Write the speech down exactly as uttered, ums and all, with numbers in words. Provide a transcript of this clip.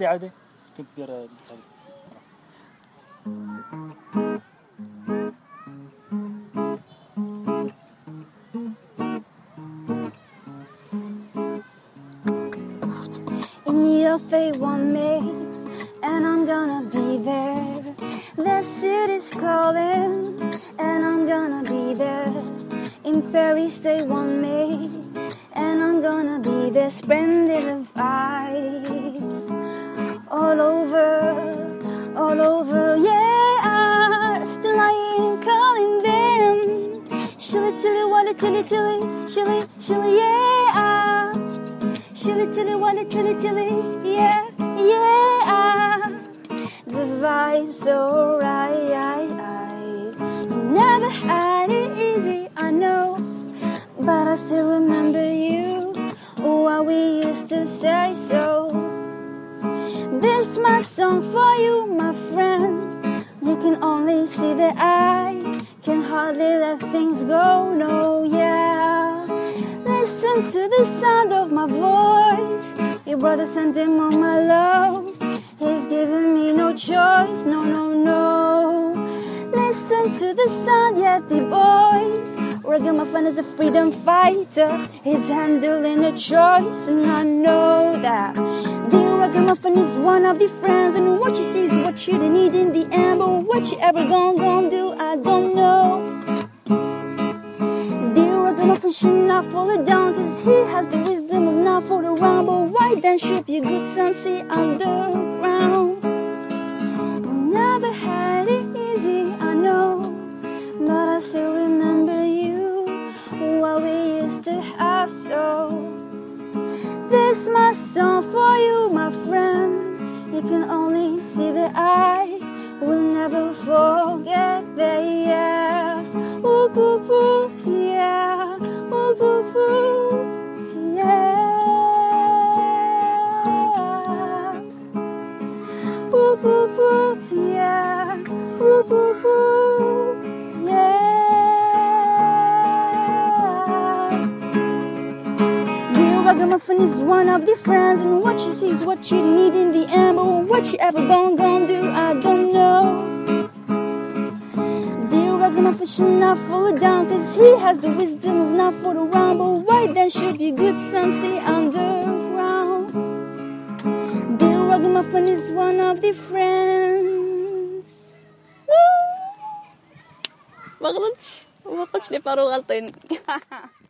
عادي عادي كنت دير التصاوير. In New York they want me, and I'm gonna be there. The city's calling, and I'm gonna be there. In Paris they want me, and I'm gonna be there. Splendid vibes all over, all over, yeah. Still I ain't calling them. Shilly tilly wally tilly tilly, shilly shilly, yeah. Shilly tilly wally tilly tilly, yeah, yeah. The vibe's so right. You never had it easy, I know, but I still remember you. What we used to say so. This my song for you, my friend. You can only see that I can hardly let things go, no, yeah. Listen to the sound of my voice. Your brother sent him on my love. He's giving me no choice, no, no, no. Listen to the sound, yeah, the boys. Ragamuffin is a freedom fighter. He's handling a choice, and I know that. The Ragamuffin is one of the friends, and what she sees is what you need in the end. But what you ever gonna, gonna do, I don't know. The Ragamuffin should not fall down, cause he has the wisdom of not fall around. But why then should you good son see underground? We never had it easy, I know, but I still remember you. What we used to have, so this my song for you, my friend. You can only see that I will never forget the yes. Ooh, ooh, ooh, yeah. Ooh, ooh, ooh, yeah. Ooh, ooh, ooh, yeah. Ooh, ooh, ooh, yeah. Ragamuffin is one of the friends, and what you see is what you need in the end. But what you ever gonna, gonna do, I don't know. The Ragamuffin should not fall down, cause he has the wisdom of not fall around. But why then should you good son see underground? The Ragamuffin is one of the friends. ما غلطش ما قلتش لي بارو غلطين.